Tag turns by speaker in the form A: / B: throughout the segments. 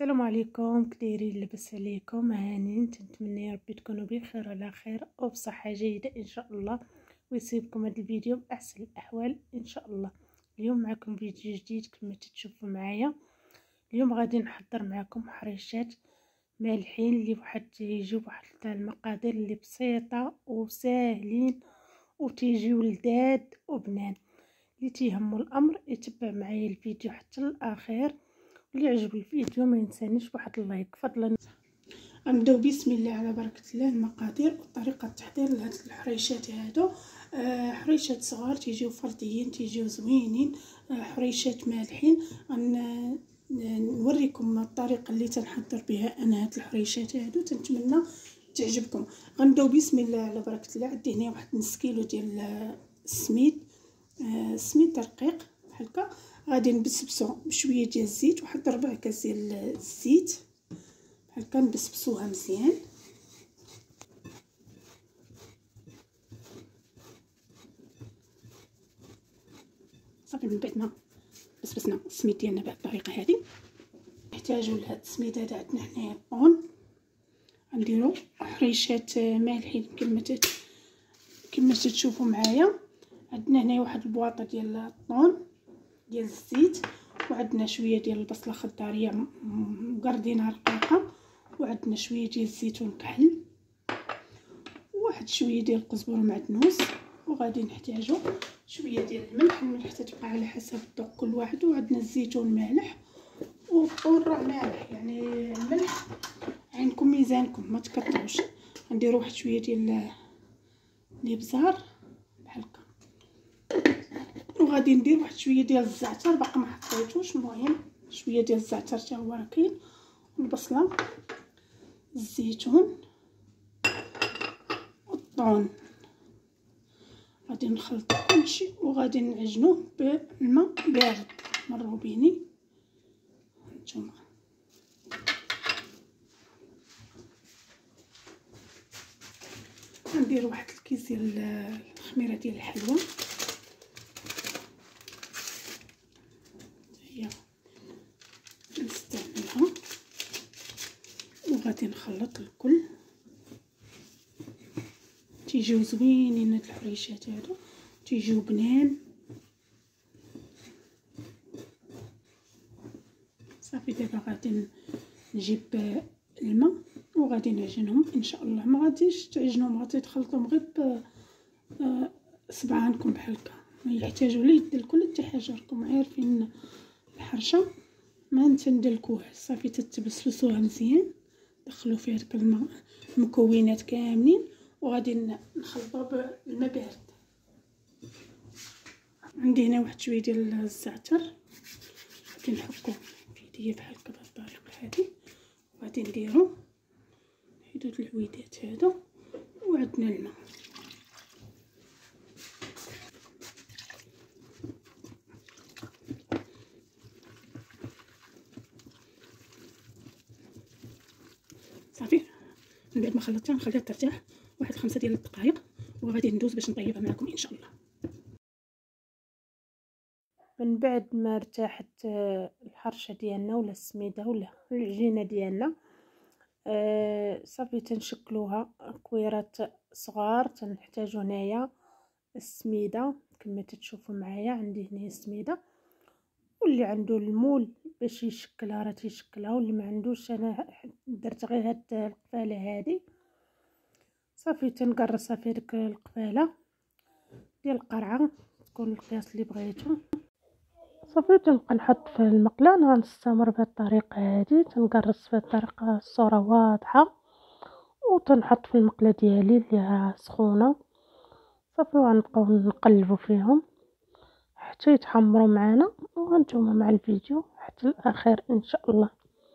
A: السلام عليكم، كدايرين؟ لاباس عليكم؟ هانين؟ نتمنى يا ربي تكونوا بخير وعلى خير وبصحه جيده ان شاء الله، ويصيبكم هذا الفيديو باحسن الاحوال ان شاء الله. اليوم معكم فيديو جديد كما تشوفوا معايا. اليوم غادي نحضر معكم حريشات مالحين اللي يجيو بواحد المقادير اللي بسيطه وساهلين وتيجيو لذاذ وبنان. اللي تيهموا الامر يتبع معايا الفيديو حتى الاخير، اللي عجب الفيديو ما ينسانيش بواحد اللايك فضلا.
B: غنبداو بسم الله على بركه الله. المقادير وطريقه التحضير لهاد الحريشات هادو. حريشات صغار تيجيو فرديين تيجيو زوينين، حريشات مالحين. نوريكم الطريقه اللي تنحضر بها انا هاد الحريشات هادو، تنتمنى تعجبكم. غنبداو بسم الله على بركه الله. عندي هنا واحد نص كيلو ديال السميد، سميد رقيق بحال هكا. غادي نبسبسو بشويه ديال الزيت، واحد 4 كاس ديال الزيت بحال هكا، نبسبسوها مزيان. صافي من بعد ما بسبسنا السميد ديالنا بهذه الطريقه هذه، نحتاجو لهاد السميد هذا. عندنا حنايا الطون، غنديرو حريشات مالحين كما تشوفوا معايا. عندنا هنايا واحد البواطه ديال الطون ديال الزيت، وعندنا شويه ديال البصله خضاريه مقردينها رقيقه، وعندنا شويه ديال الزيتون كحل، وواحد شويه ديال القزبر ومعدنوس. وغادي نحتاجو شويه ديال الملح تتبقى على حسب الذوق كل واحد. وعندنا الزيتون مالح والراه مالح، يعني الملح عينكم ميزانكم ما تكتروش. غنديروا واحد شويه ديال الابزار بحال هكا، وغادي ندير واحد شويه ديال الزعتر باقي ما حطيتوش، المهم شويه ديال الزعتر حتى هو راه كاين، البصله، الزيتون والطون. غادي نخلط كلشي وغادي نعجنوه بالماء بارد من روبيني. نتوما غندير واحد الكيس ديال الخميره ديال الحلوى، هي نستعملها، وغادي نخلط الكل. تيجيو زوينين هاد الحريشات هادو، تيجيو بنان. صافي دابا غادي نجيب الماء وغادي نعجنهم ان شاء الله. ما غاديش تعجنهم، غادي تخلطهم غير بصبعانكم بحال هكا، ما يحتاجوا لا يد الكل حتى حاجه. راكم عارفين الحرشه ما تندلكوها. صافي تتبسلسوها مزيان، دخلوا فيها داك المكونات كاملين، وغادي نخلطوها بالماء بارد. عندي هنا واحد شويه ديال الزعتر، غادي نحكو في يديا بحال هكا بهذه الطريقه هذه. وغادي نديرو نحيدو هاد العويدات هادو، وعندنا الماء. صافي من بعد ما خلطتها نخليها ترتاح واحد 5 ديال الدقائق، وغادي ندوز باش نطيبها معكم ان شاء الله.
A: من بعد ما ارتاحت الحرشه ديالنا ولا السميده ولا العجينه ديالنا، صافي تنشكلوها كويرات صغار. تنحتاجو هنايا السميده كما تشوفوا معايا. عندي هنا السميده، واللي عنده المول باش يشكلها راه تيشكلها، واللي ما عندوش انا درت غير هاد القفاله هذه. صافي تنقرصها في ديك القفاله ديال القرعه، تكون القياس اللي بغيتو. صافي تنبقى نحط في المقله، غنستمر بهذه الطريقه هذه. تنقرص في الطريقه الصوره واضحه، وتنحط في المقله ديالي اللي سخونه. صافي وغنبقاو نقلبوا فيهم حتى يتحمروا معنا، وغنتوما مع الفيديو حتى الاخير ان شاء الله.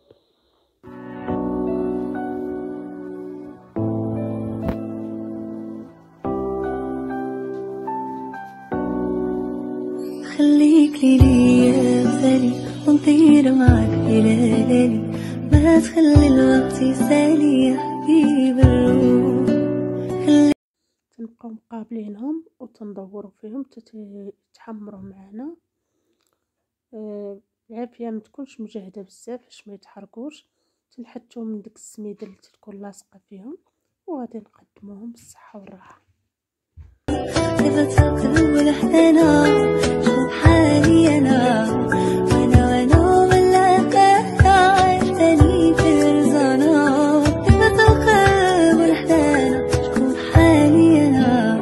C: خليك ليا مثالي ونطير معاك إلى ليالي، ما تخلي الوقت يسالي يا حبيب الروح.
A: تنبقاو مقابلينهم وتندوروا فيهم تتحمروا معنا العافيه ما تكونش مجهده بزاف باش ما يتحرقوش. تنحطهم من ديك السميده اللي تكون لاصقه فيهم وغادي نقدموهم بالصحه والراحه.
C: صفة القلب والحنانة شوف حالي أنا وأنا ملاقاها عشتني في رزانا. صفة القلب والحنانة شوف حالي أنا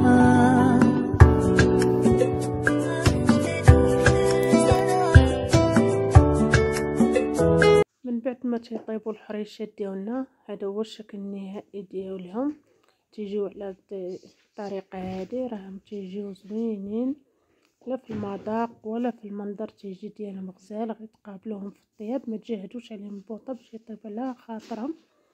A: من بعد ما تيطيبوا الحريشات ديالنا، هذا هو الشكل النهائي ديالهم. تيجيو على هاد الطريقه هذه، راهم تيجيو زوينين، لا في المذاق ولا في المنظر تيجي ديالهم غزال. غير تقابلوهم في الطياب، ما تجهدوش عليهم البوطه باش يطيب على خاطرهم.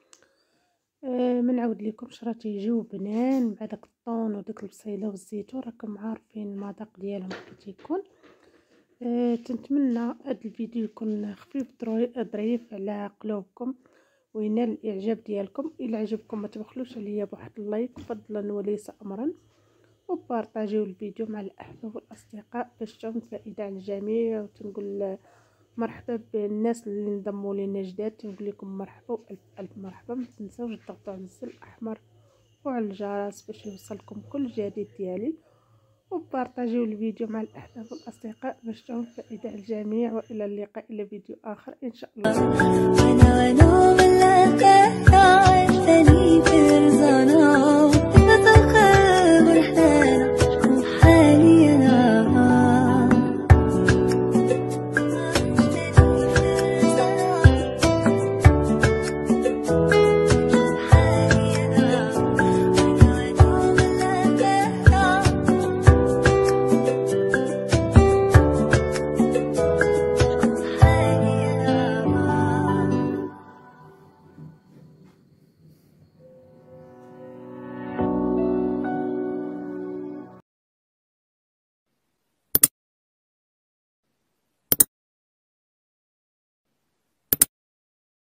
A: ما نعاود لكمش، راه تيجيو بنان مع داك الطون وداك البصيله والزيتون. راكم عارفين المذاق ديالهم كي تيكون. تنتمنى هذا الفيديو يكون خفيف ظريف على قلوبكم وينال الاعجاب ديالكم. الى عجبكم ما تبخلوش عليا بواحد اللايك فضلا وليس امرا، وبارطاجيو الفيديو مع الاحباب والاصدقاء باش تعم الفائده على الجميع. وتنقول مرحبا بالناس اللي انضموا لينا جداد، تنقول لكم مرحبا والف الف مرحبا. ما تنساوش تضغطوا على الزر الاحمر وعلى الجرس باش يوصلكم كل جديد ديالي، وبارطاجيو الفيديو مع الاحباب والاصدقاء باش تعم الفائده على الجميع. والى اللقاء الى فيديو اخر ان شاء الله.
C: وأنا